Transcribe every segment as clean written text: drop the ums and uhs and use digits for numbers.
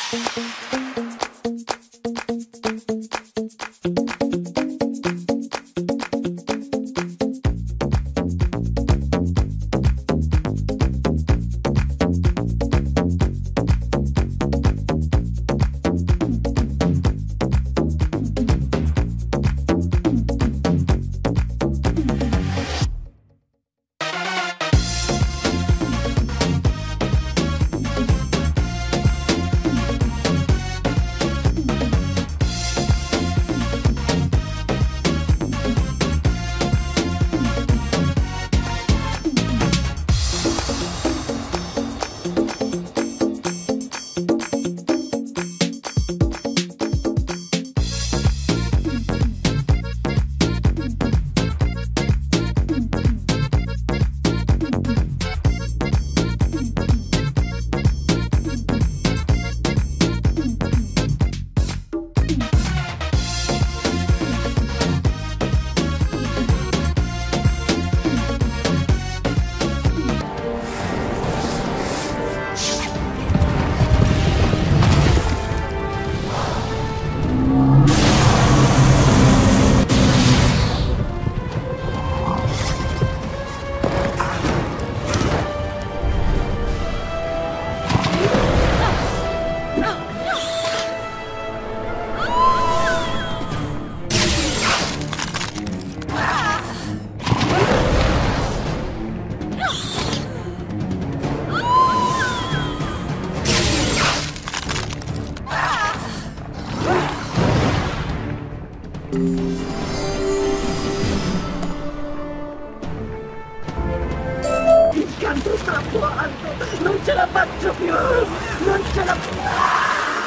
Il canto sta attuando! Non ce la faccio più! Non ce la faccio!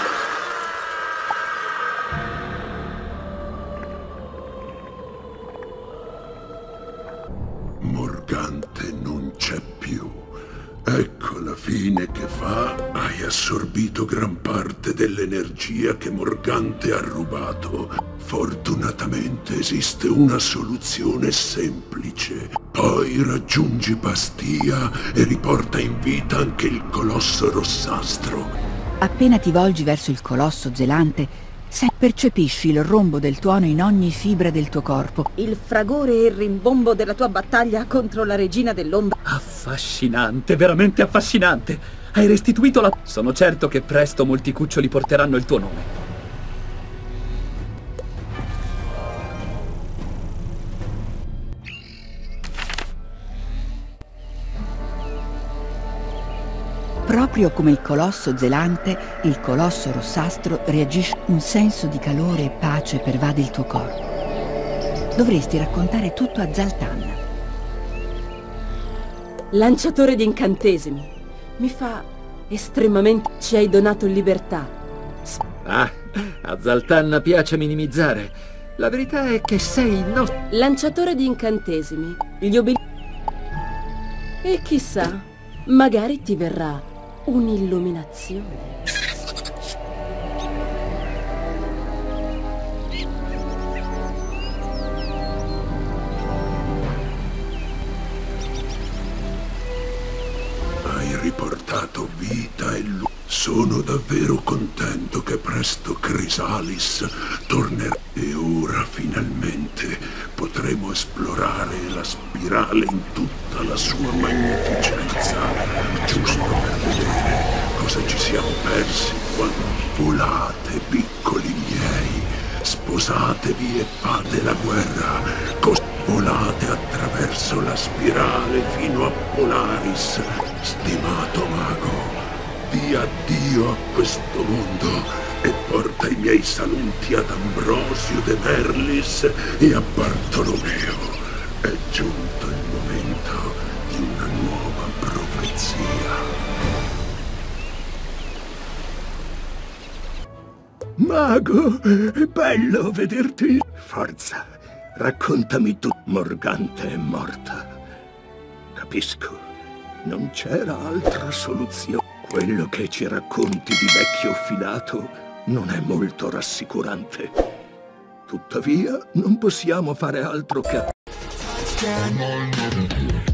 Morgante non c'è più. Ecco la fine che fa. Hai assorbito gran parte dell'energia che Morgante ha rubato. Fortunatamente esiste una soluzione semplice. Poi raggiungi Bastia e riporta in vita anche il colosso rossastro. Appena ti volgi verso il colosso zelante, percepisci il rombo del tuono in ogni fibra del tuo corpo. Il fragore e il rimbombo della tua battaglia contro la regina dell'ombra. Affascinante, veramente affascinante. Hai restituito la... Sono certo che presto molti cuccioli porteranno il tuo nome. Proprio come il colosso zelante, il colosso rossastro reagisce. Un senso di calore e pace pervade il tuo corpo. Dovresti raccontare tutto a Zaltan. Lanciatore di incantesimi. Mi fa estremamente... Ci hai donato libertà. Ah, a Zaltan piace minimizzare. La verità è che sei il nostro... Lanciatore di incantesimi. Gli obbedienti... E chissà, magari ti verrà un'illuminazione. Hai riportato vita e luce. Sono davvero contento che presto Chrysalis tornerà. E ora finalmente potremo esplorare la spirale in tutta la sua magnificenza, giusto per vedere cosa ci siamo persi quando volate, piccoli miei, sposatevi e fate la guerra, volate attraverso la spirale fino a Polaris, stimato mago. Di addio a questo mondo e porta i miei saluti ad Ambrosio de Merlis e a Bartolomeo. È giunto il momento di una nuova profezia. Mago, è bello vederti. Forza, raccontami tu. Morgante è morta. Capisco, non c'era altra soluzione. Quello che ci racconti di vecchio filato non è molto rassicurante. Tuttavia, non possiamo fare altro che...